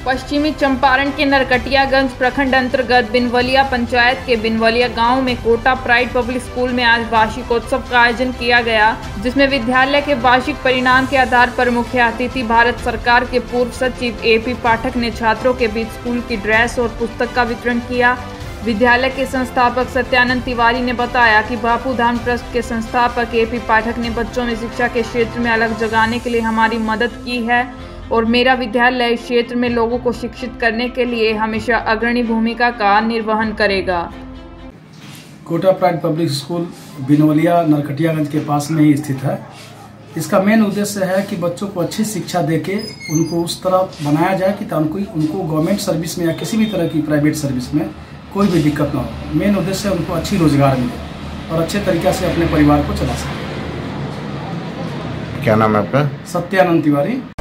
पश्चिमी चंपारण के नरकटियागंज प्रखंड अंतर्गत बिनवलिया पंचायत के बिनवलिया गांव में कोटा प्राइड पब्लिक स्कूल में आज वार्षिकोत्सव का आयोजन किया गया, जिसमें विद्यालय के वार्षिक परिणाम के आधार पर मुख्य अतिथि भारत सरकार के पूर्व सचिव एपी पाठक ने छात्रों के बीच स्कूल की ड्रेस और पुस्तक का वितरण किया। विद्यालय के संस्थापक सत्यानंद तिवारी ने बताया कि बापू धाम ट्रस्ट के संस्थापक एपी पाठक ने बच्चों में शिक्षा के क्षेत्र में अलग जगाने के लिए हमारी मदद की है और मेरा विद्यालय इस क्षेत्र में लोगों को शिक्षित करने के लिए हमेशा अग्रणी भूमिका का निर्वहन करेगा। Kota pride public school Binwaliya Narkatiaganj के पास में ही स्थित है। इसका मेन उद्देश्य है कि बच्चों को अच्छी शिक्षा देके उनको उस तरह बनाया जाए कि उनको गवर्नमेंट सर्विस में या किसी भी तरह की प्राइवेट सर्विस में कोई भी दिक्कत ना हो। मेन उद्देश्य है उनको अच्छी रोजगार मिले और अच्छे तरीके से अपने परिवार को चला सके। क्या नाम है आपका? सत्यानंद तिवारी।